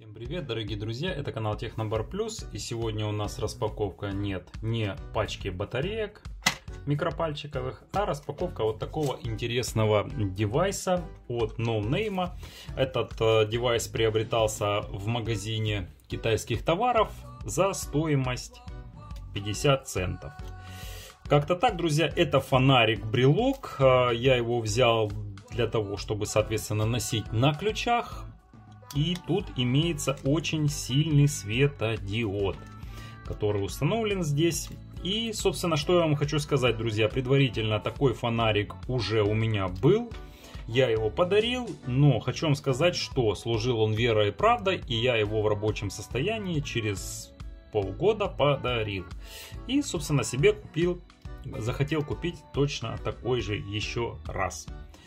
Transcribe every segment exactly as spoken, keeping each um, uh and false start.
Всем привет, дорогие друзья, это канал Технобар Плюс, и сегодня у нас распаковка нет не пачки батареек микропальчиковых, а распаковка вот такого интересного девайса от NoName. Этот э, девайс приобретался в магазине китайских товаров за стоимость пятьдесят центов. Как-то так, друзья, это фонарик-брелок, э, я его взял для того, чтобы, соответственно, носить на ключах. И тут имеется очень сильный светодиод, который установлен здесь. И, собственно, что я вам хочу сказать, друзья. Предварительно такой фонарик уже у меня был. Я его подарил, но хочу вам сказать, что служил он верой и правдой. И я его в рабочем состоянии через полгода подарил. И, собственно, себе купил, захотел купить точно такой же еще раз.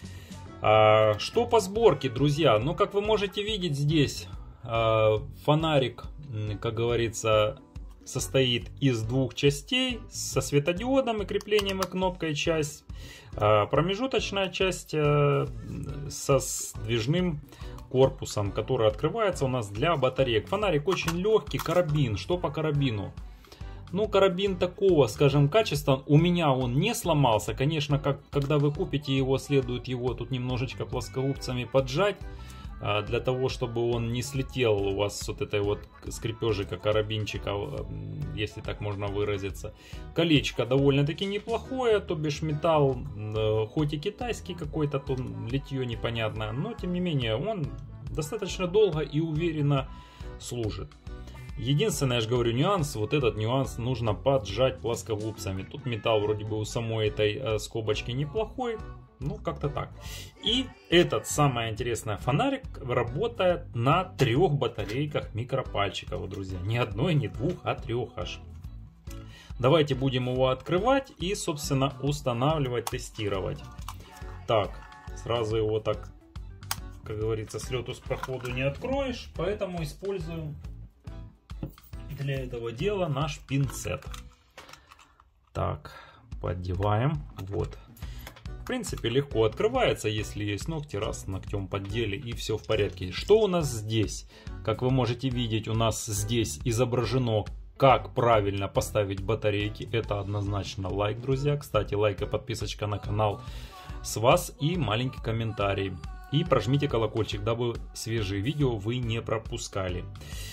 Что по сборке, друзья? Ну, как вы можете видеть, здесь фонарик, как говорится, состоит из двух частей со светодиодом и креплением и кнопкой часть. Промежуточная часть со сдвижным корпусом, который открывается у нас для батареек. Фонарик очень легкий, карабин. Что по карабину? Ну, карабин такого, скажем, качества, у меня он не сломался. Конечно, как, когда вы купите его, следует его тут немножечко плоскогубцами поджать, а, для того, чтобы он не слетел у вас с вот этой вот скрепежика карабинчика, если так можно выразиться. Колечко довольно-таки неплохое, то бишь металл, хоть и китайский какой-то, то литье непонятное, но тем не менее он достаточно долго и уверенно служит. Единственное, я же говорю, нюанс, вот этот нюанс нужно поджать плоскогубцами. Тут металл вроде бы у самой этой э, скобочки неплохой, ну как-то так. И этот, самое интересное, фонарик работает на трех батарейках микропальчиков, друзья. Не одной, не двух, а трех аж. Давайте будем его открывать и, собственно, устанавливать, тестировать. Так, сразу его так, как говорится, с лету с проходу не откроешь, поэтому использую для этого дела наш пинцет. Так, поддеваем. Вот. В принципе, легко открывается, если есть ногти. Раз, ногтем поддели, и все в порядке. Что у нас здесь? Как вы можете видеть, у нас здесь изображено, как правильно поставить батарейки. Это однозначно лайк, друзья. Кстати, лайк и подписочка на канал с вас. И маленький комментарий. И прожмите колокольчик, дабы свежие видео вы не пропускали.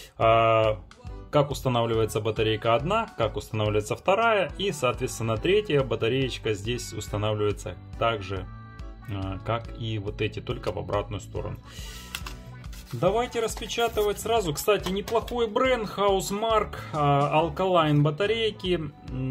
Как устанавливается батарейка одна, как устанавливается вторая, и, соответственно, третья батареечка здесь устанавливается так же, как и вот эти, только в обратную сторону. Давайте распечатывать сразу. Кстати, неплохой бренд Housemarque, Alkaline батарейки,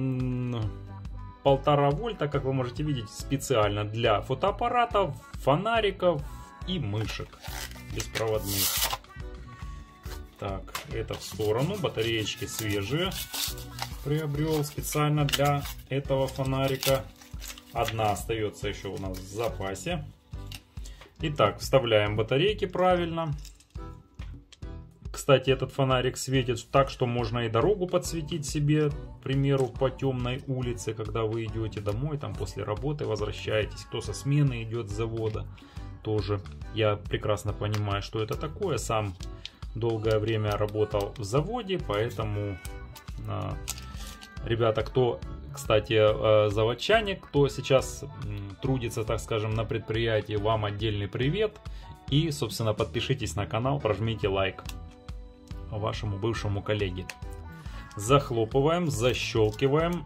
полтора вольта, как вы можете видеть, специально для фотоаппаратов, фонариков и мышек беспроводных. Так, это в сторону. Батареечки свежие. Приобрел специально для этого фонарика. Одна остается еще у нас в запасе. Итак, вставляем батарейки правильно. Кстати, этот фонарик светит так, что можно и дорогу подсветить себе, к примеру, по темной улице, когда вы идете домой, там после работы возвращаетесь. Кто со смены идет с завода, тоже. Я прекрасно понимаю, что это такое. Сам долгое время работал в заводе, поэтому, э, ребята, кто, кстати, э, заводчане, кто сейчас э, трудится, так скажем, на предприятии, вам отдельный привет. И, собственно, подпишитесь на канал, прожмите лайк вашему бывшему коллеге. Захлопываем, защелкиваем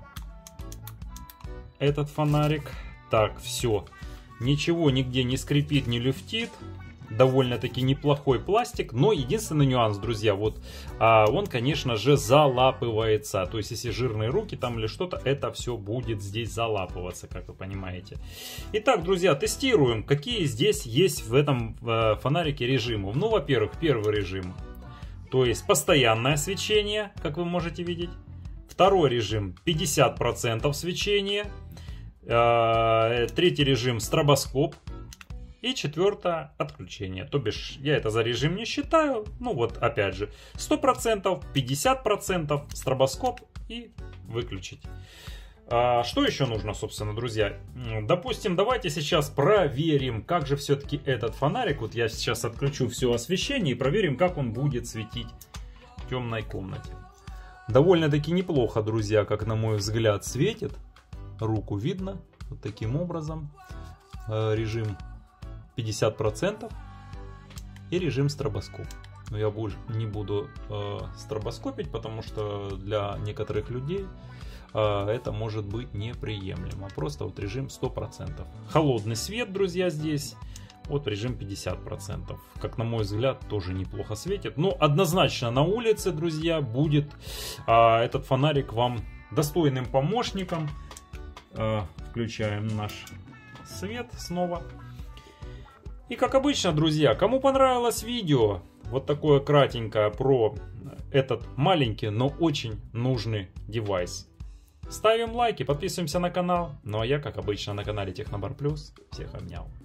этот фонарик. Так, все. Ничего нигде не скрипит, не люфтит. Довольно-таки неплохой пластик, но единственный нюанс, друзья, вот а, он, конечно же, залапывается. То есть, если жирные руки там или что-то, это все будет здесь залапываться, как вы понимаете. Итак, друзья, тестируем, какие здесь есть в этом э, фонарике режимы. Ну, во-первых, первый режим, то есть постоянное свечение, как вы можете видеть. Второй режим пятьдесят процентов свечения. Э, третий режим стробоскоп. И четвертое отключение. То бишь, я это за режим не считаю. Ну вот, опять же, сто процентов, пятьдесят процентов стробоскоп и выключить. А что еще нужно, собственно, друзья? Допустим, давайте сейчас проверим, как же все-таки этот фонарик. Вот я сейчас отключу все освещение и проверим, как он будет светить в темной комнате. Довольно-таки неплохо, друзья, как на мой взгляд, светит. Руку видно вот таким образом. Режим пятьдесят процентов и режим стробоскоп. Но я больше не буду э, стробоскопить, потому что для некоторых людей э, это может быть неприемлемо. Просто вот режим сто процентов. Холодный свет, друзья, здесь. Вот режим пятьдесят процентов. Как на мой взгляд, тоже неплохо светит. Но однозначно на улице, друзья, будет э, этот фонарик вам достойным помощником. Э, включаем наш свет снова. И как обычно, друзья, кому понравилось видео, вот такое кратенькое про этот маленький, но очень нужный девайс, ставим лайки, подписываемся на канал. Ну а я, как обычно, на канале Технобар Плюс. Всех обнял.